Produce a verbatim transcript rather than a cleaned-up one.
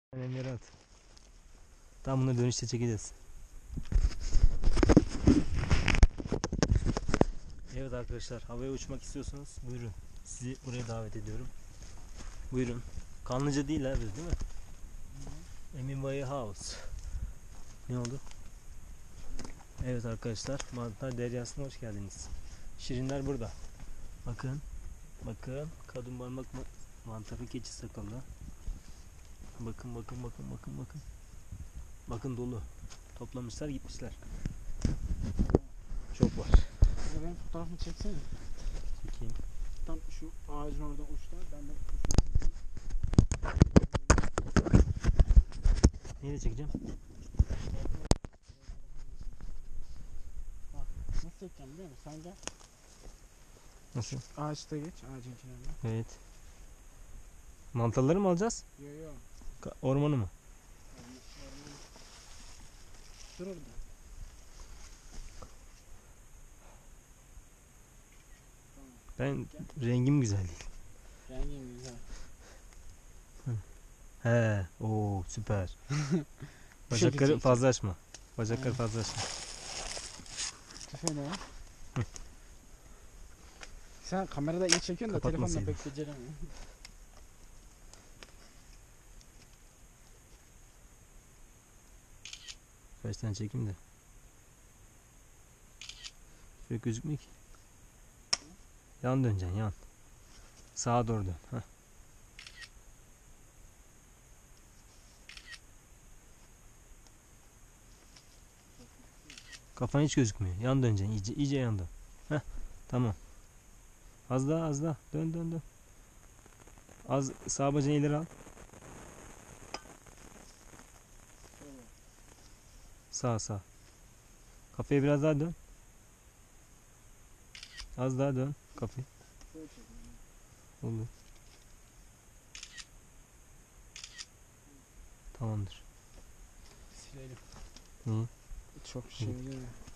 Kalemleri at. Tam bunu dönüşte çekeceğiz. Evet arkadaşlar, havaya uçmak istiyorsanız buyurun. Sizi buraya davet ediyorum. Buyurun. Kanlıca değil abi, değil mi? Eminbay House. Ne oldu? Evet arkadaşlar, Mantar Deryası'na hoş geldiniz. Şirinler burada. Bakın. Bakın. Kadın parmak mantarı, keçi sakalı. Bakın bakın bakın bakın bakın. Bakın dolu. Toplamışlar gitmişler. Çok var. Hadi benim fotoğrafımı çeksene. Çekeyim. Tam şu ağacın orada uçta. Ben de Neyle çekeceğim? Bak nasıl çekeceğim biliyor musun? Sen gel. Nasıl? Ağaçta geç. Ağacın kenarına. Evet. Mantarları mı alacağız? Yo yo. Ka- Ormanı mı? Dur orada. Ben rengim güzel değil. Rengin güzel. He, o süper. Şöyle Bacakları çekeyim. fazla açma. Bacakları Aynen. fazla açma. Şöyle ya. Sen kamerada iyi çekiyorsun da telefonla Kapatmasaydım. pek beceremiyorsun. Kaç tane çekeyim de. Şöyle gözükmüyor ki. Yan döneceksin, yan. Sağa doğru dön. Heh. Kafan hiç gözükmüyor. Yan döneceksin. İyice, iyice yan dön. Heh. Tamam. Az daha, az daha. Dön dön dön. Az sağ bacağını ileri al. Sağ sağ. Kafaya biraz daha dön. Az daha dön kafayı. Olur. Tamamdır. Silelim. Hı. Çok şey değil mi?